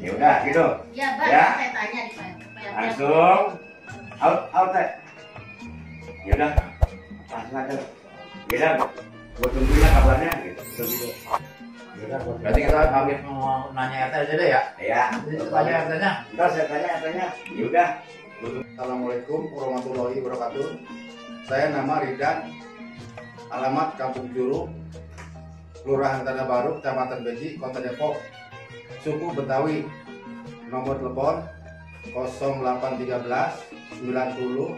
Ya udah gitu. Ya, Bang, Ya. saya tanya di Langsung out teh. Ya udah. Langsung aja. Ya udah. Gua tungguin lah kabarnya gitu. Ya udah. Berarti kita pamit mau nanya RT aja deh ya? Ya. Tanya RT-nya. Entar saya tanya katanya. Ya udah. Assalamualaikum warahmatullahi wabarakatuh. Saya nama Ridan, alamat Kampung Curug, Kelurahan Tanah Baru, Kecamatan Beji, Kota Depok, suku Betawi. Nomor telepon 0813 80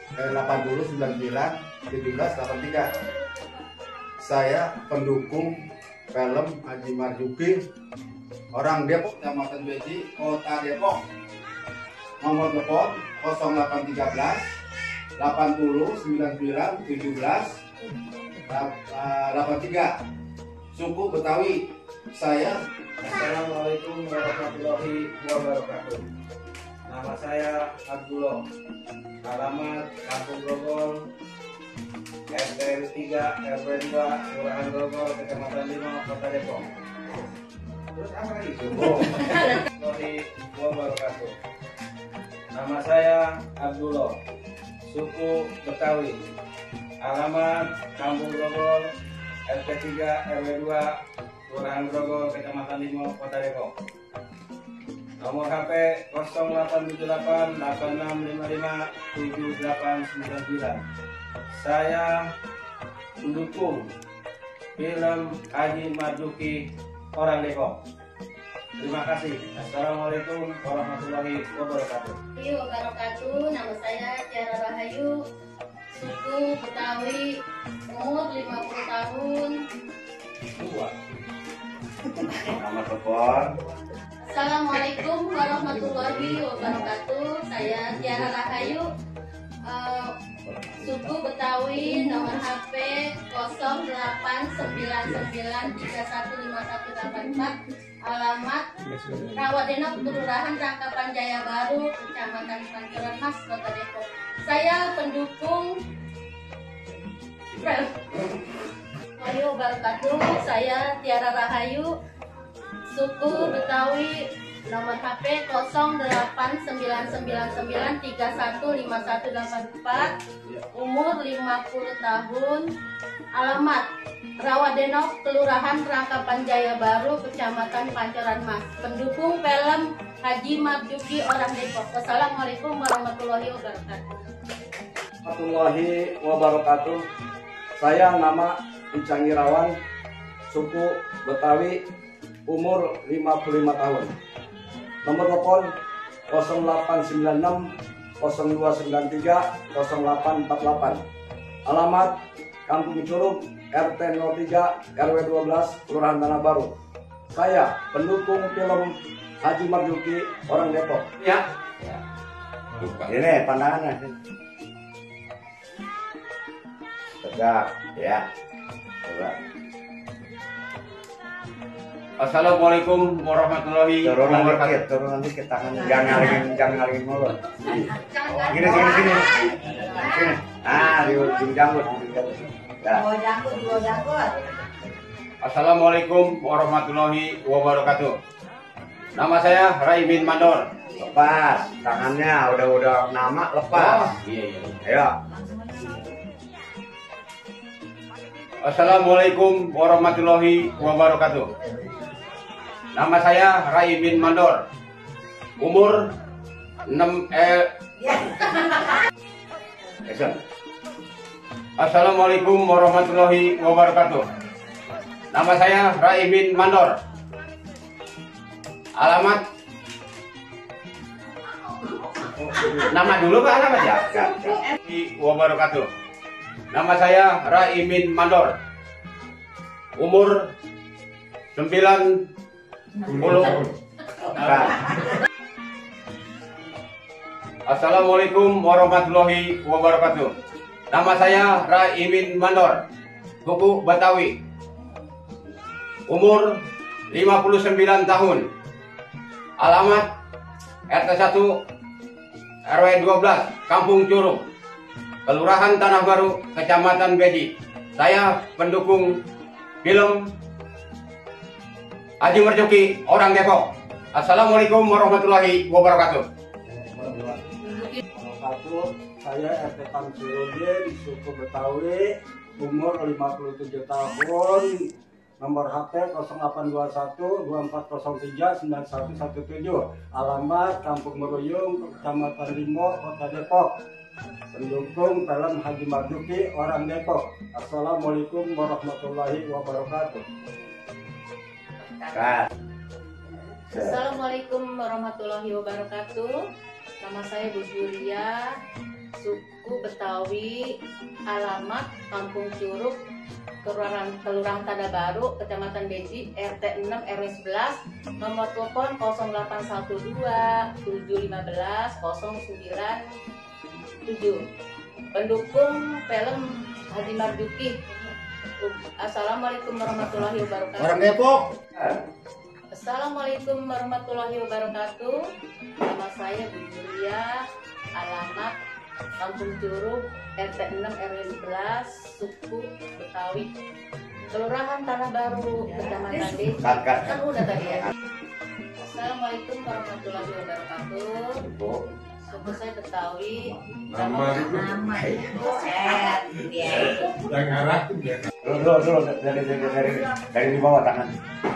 99 1783. Saya pendukung film Haji Marzuki, orang Depok, Kecamatan Beji, Kota Depok. Nomor telepon 0813 80 99 17 83. Suku Betawi. Saya. Assalamualaikum warahmatullahi wabarakatuh. Nama saya Abdullah. Alamat Kampung Grogol, RT 3 RW 2 Kelurahan Grogol, Kecamatan 5, Kota Depok. Terus apa lagi? Warahmatullahi wabarakatuh. Nama saya Abdullah. Suku Betawi. Alamat Kampung Grogol, RT 3 RW 2 Kelurahan Grogol, Kecamatan 5, Kota Depok. Nomor HP 0878 8655 7899. Saya mendukung film Haji Marzuki, orang Depok. Terima kasih. Assalamualaikum warahmatullahi wabarakatuh. wabarakatuh. Nama saya Tiara Rahayu, suku Betawi, umur 50 tahun. Nomor telepon. Assalamualaikum warahmatullahi wabarakatuh. Saya Tiara Rahayu, suku Betawi, nomor HP 0899315184, alamat Rawadenok, Kelurahan Rangkapan Jaya Baru, Kecamatan Pancoran Mas, Kota Depok. Saya pendukung Ayo wabarakatuh. Saya Tiara Rahayu, suku Betawi, nomor HP 0899915184, umur 50 tahun, alamat Rawadenok, Kelurahan Rangkapan Jaya Baru, Kecamatan Pancoran Mas. Pendukung film Haji Marzuki, orang Depok. Wassalamualaikum warahmatullahi wabarakatuh. Warahmatullahi wabarakatuh. Saya nama Icang Irawan, suku Betawi, umur 55 tahun. Nomor telepon 0896 0293 0848. Alamat Kampung Curug, RT 03 RW 12 Kelurahan Tanah Baru. Saya pendukung film Haji Marzuki, orang Depok. Ya. Ini pandangannya. Tegak ya. Coba. Assalamualaikum warahmatullahi Turun wabarakatuh. dikit, turun dikit tangannya. Jangan ngalingin mulu. Gini. Sini. Ah, di ujung janggut. Ya. Assalamualaikum warahmatullahi wabarakatuh. Nama saya Raimin Mandor. Lepas tangannya, udah nama lepas. Iya. Ayo. Assalamualaikum warahmatullahi wabarakatuh. Nama saya Raimin Mandor. Umur 6 Assalamualaikum warahmatullahi wabarakatuh. Nama saya Raimin Mandor. Alamat nama dulu Pak, alamat ya? Wabarakatuh. Nama saya Raimin Mandor. Umur 90. Assalamualaikum warahmatullahi wabarakatuh. Nama saya Raimin Mandor, suku Betawi. Umur 59 tahun. Alamat RT 1 RW 12 Kampung Curug, Kelurahan Tanah Baru, Kecamatan Beji. Saya pendukung film Haji Marzuki, orang Depok. Assalamualaikum warahmatullahi wabarakatuh. Saya RT Tamsurudin di suku Betawi, umur 57 tahun, nomor HP 0821 2403 9117, alamat Kampung Meruyung, Kecamatan Limo, Kota Depok. Pendukung film Haji Marzuki, orang Depok. Assalamualaikum warahmatullahi wabarakatuh. Assalamualaikum warahmatullahi wabarakatuh. Nama saya Bu Julia, suku Betawi, alamat Kampung Curug, Kelurahan Tanah Baru, Kecamatan Beji, RT 6 RW 11, nomor telepon 0812 715 0907. Pendukung film Haji Marzuki. Assalamualaikum warahmatullahi wabarakatuh. Orang Depok. Assalamualaikum warahmatullahi wabarakatuh. Nama saya Bu Julia, alamat Kampung Curug, RT 6 RW 11, suku Betawi, Kelurahan Tanah Baru, Kecamatan Beji. Kan udah tadi ya. Assalamualaikum warahmatullahi wabarakatuh. Suku saya Betawi. Nama Dulu dari di bawah tangan.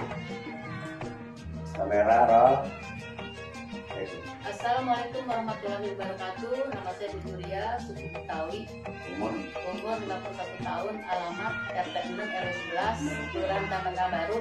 Kamera roll. Assalamualaikum warahmatullahi wabarakatuh. Nama saya Bu Julia, suku Betawi, umur 51 tahun, alamat RT 6 RW 11, Kelurahan Taman Baru,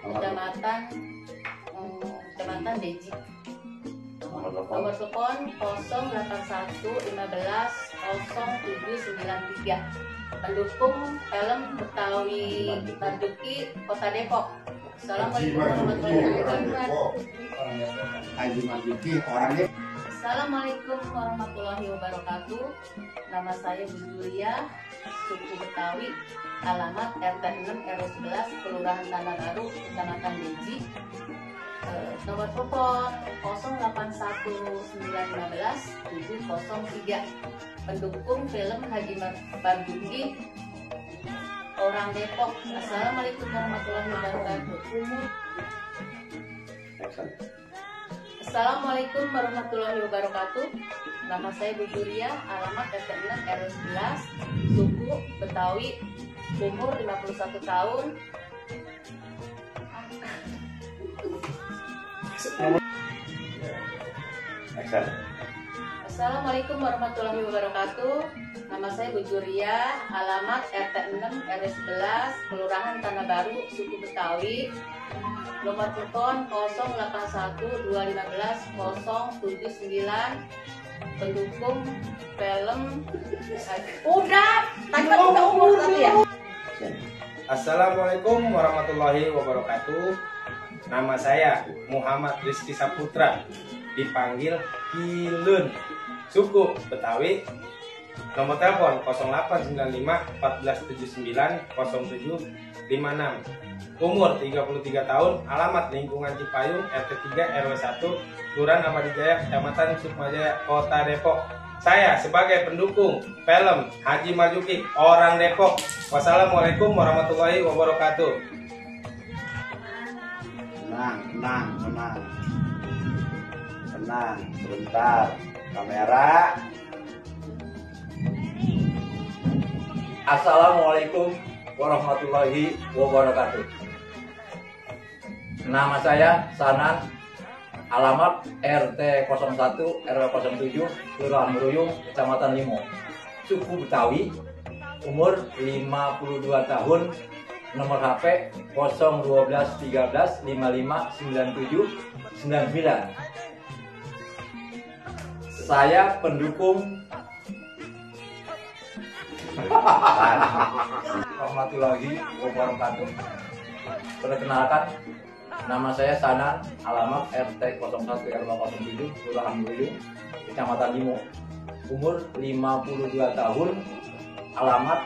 Kecamatan Beji. Nomor telepon 081 15 0793. Pendukung film Betawi Marzuki, Kota Depok. Assalamualaikum warahmatullahi wabarakatuh. Haji Marzuki, orang Depok. Assalamualaikum warahmatullahi wabarakatuh. Nama saya Bu Julia, suku Betawi, alamat RT 6 RW 11, Kelurahan Tanah Baru, Kecamatan Beji. Nomor telepon 081915 703. Pendukung film Haji Marzuki, orang Depok. Assalamualaikum warahmatullahi wabarakatuh. Assalamualaikum warahmatullahi wabarakatuh. Nama saya Bu Julia, alamat RT 6 RW 11, suku Betawi, umur 51 tahun. Assalamualaikum warahmatullahi wabarakatuh. Nama saya Bu Julia, alamat RT 6 RW 11, Kelurahan Tanah Baru, suku Betawi. Nomor telepon 081 215 079. Pendukung film. Udah, tadi kan udah umur tadi ya. Assalamualaikum warahmatullahi wabarakatuh. Nama saya Muhammad Rizky Saputra, dipanggil Kilun, suku Betawi. Nomor telepon 0895 1479 0756. Umur 33 tahun, alamat lingkungan Cipayung, RT 3 RW 1, Kelurahan Amadijaya, Kecamatan Sukmajaya, Kota Depok. Saya sebagai pendukung film Haji Marzuki, orang Depok. Wassalamualaikum warahmatullahi wabarakatuh. Tenang, sebentar. Kamera. Assalamualaikum warahmatullahi wabarakatuh. Nama saya Sanan, alamat RT 01 RW 07, Kelurahan Meruyung, Kecamatan Limo, suku Betawi, umur 52 tahun, nomor HP 012 13 55 97 99. Saya pendukung warahmatullahi wabarakatuh. Perkenalkan, nama saya Sanan, alamat RT 01 RW 07, Kelurahan Meruyung, Kecamatan Limo, umur 52 tahun, alamat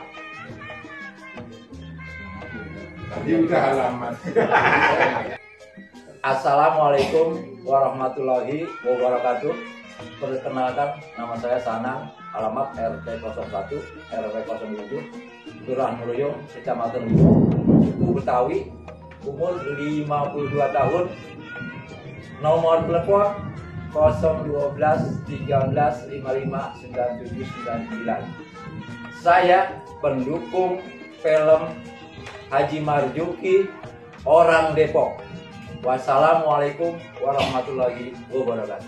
Assalamualaikum warahmatullahi wabarakatuh. Perkenalkan, nama saya Sanan, alamat RT 01 RW 07, Kelurahan Meruyung, Kecamatan Limo, suku Betawi, umur 52 tahun, Nomor telepon 012 13 55 9799. Saya pendukung film Haji Marzuki, orang Depok. Wassalamualaikum warahmatullahi wabarakatuh.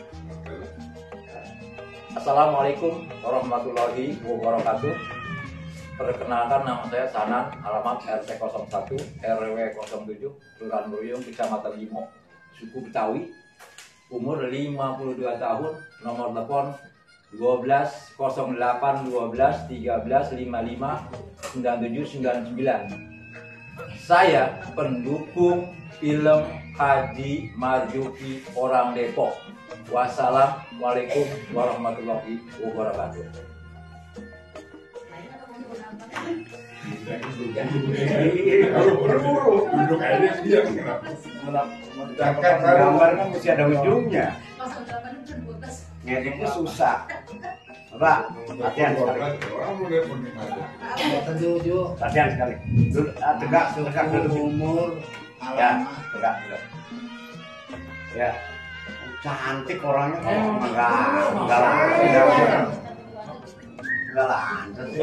Assalamualaikum warahmatullahi wabarakatuh. Perkenalkan, nama saya Sanan, alamat RT 01 RW 07 Kelurahan Muruyung, Kecamatan Limo, suku Betawi, umur 52 tahun, nomor telepon 12 08 12 13 55 9799. Saya pendukung film Haji Marzuki, orang Depok. Wassalamualaikum warahmatullahi wabarakatuh. Gambar kan mesti ada ujungnya. Ngeditnya susah. Pak, latihan sekali. Latihan sekali. Tegak dulu. Umur, Ya, alamat, tegak. Ya. Cantik orangnya kok enggak lah.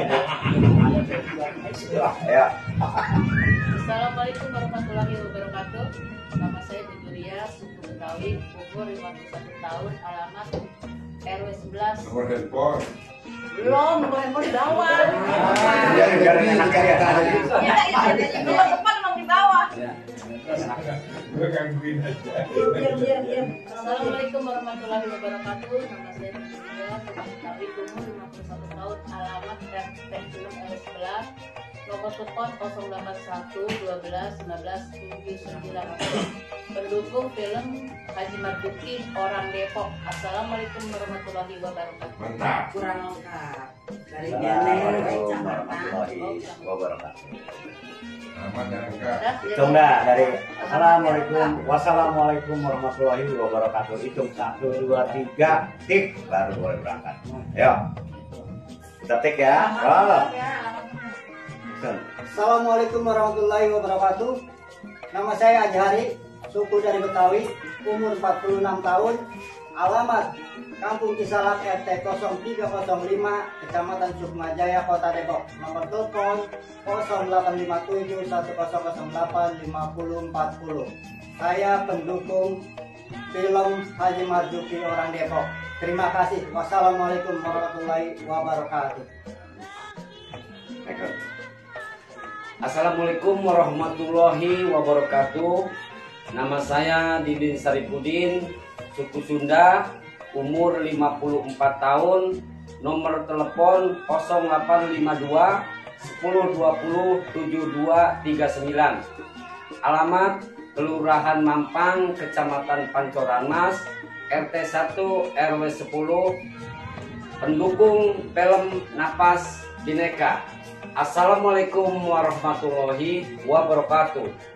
Ya. Assalamualaikum warahmatullahi wabarakatuh. Nama saya Julia, suku Betawi, umur 51 tahun, alamat RW 11. Nomor handphone. Belum, nomor handphone di bawah. Biar enak ya. Nomor depan emang di bawah. Gue gangguin aja. Assalamualaikum warahmatullahi wabarakatuh. Nama saya Julia, suku Betawi, umur 51 tahun, alamat RT 11. Nomor telepon 081 12 19 799. Pendukung film Haji Marzuki, orang Depok. Assalamualaikum warahmatullahi wabarakatuh. Mantap. Kurang lengkap dari Assalamualaikum Kecamatan. warahmatullahi wabarakatuh. Selamat dan enggak. Hitung dah dari Assalamualaikum, wassalamualaikum warahmatullahi wabarakatuh. Hitung 1, 2, 3, tik, baru boleh berangkat. Ayo, kita tik ya. Assalamualaikum warahmatullahi wabarakatuh. Nama saya Ajhari, suku dari Betawi, umur 46 tahun, alamat Kampung Cisalak RT 0305, Kecamatan Sukmajaya, Kota Depok. Nomor telepon 0857 1008 5040. Saya pendukung film Haji Marzuki, orang Depok. Terima kasih. Wassalamualaikum warahmatullahi wabarakatuh. Assalamualaikum warahmatullahi wabarakatuh. Nama saya Didin Saripudin, suku Sunda, umur 54 tahun, nomor telepon 0852 1020 7239. Alamat Kelurahan Mampang, Kecamatan Pancoran Mas, RT 1 RW 10. Pendukung film Napas Bineka. Assalamualaikum warahmatullahi wabarakatuh.